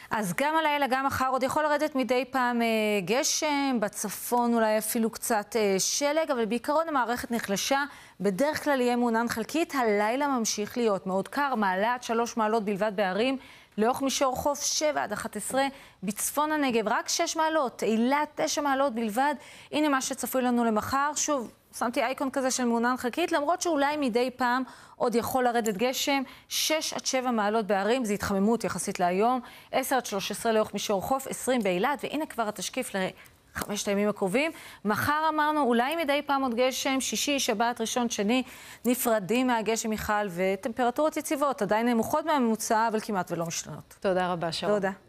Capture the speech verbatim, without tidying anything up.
אז גם הלילה, גם מחר, עוד יכול לרדת מדי פעם גשם, בצפון אולי אפילו קצת שלג, אבל בעיקרון המערכת נחלשה, בדרך כלל יהיה מעונן חלקית, הלילה ממשיך להיות מאוד קר, מעלה עד שלוש מעלות בלבד בערים, לאורך מישור חוף שבע עד אחת עשרה, בצפון הנגב רק שש מעלות, אילת תשע מעלות בלבד, הנה מה שצפוי לנו למחר, שוב, שמתי אייקון כזה של מעונן חלקית, למרות שאולי מדי פעם עוד יכול לרדת גשם, שש עד שבע מעלות בערים, זה התחממות יחסית להיום, עשר עד שלוש עשרה לאורך מישור חוף, עשרים באילת, והנה כבר התשקיף לחמשת הימים הקרובים. מחר אמרנו, אולי מדי פעם עוד גשם, שישי, שבת, ראשון, שני, נפרדים מהגשם מיכל, וטמפרטורות יציבות, עדיין נמוכות מהממוצע, אבל כמעט ולא משתנות. תודה רבה, שרון. תודה.